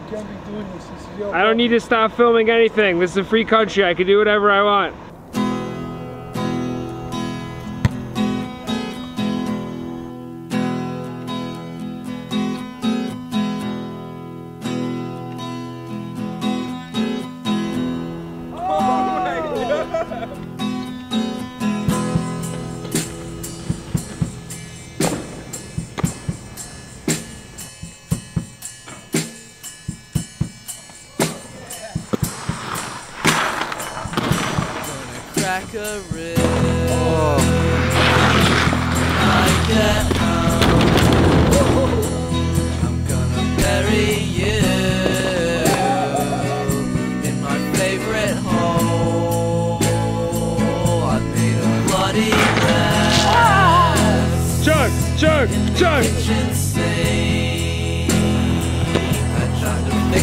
can't be doing this. This is your I don't need to stop filming anything. This is a free country. I can do whatever I want. Crack a rib. I get home. I'm gonna bury you in my favorite hole. I made a bloody mess. Chug, chug, in the chug. kitchen sink. I tried to fix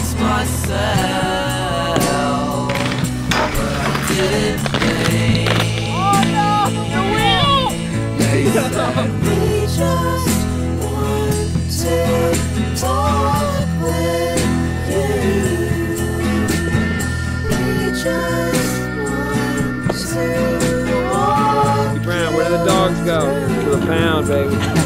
myself, but I didn't. We just want to talk with you. We just want to walk. Brown, where do the dogs go? To the pound, baby.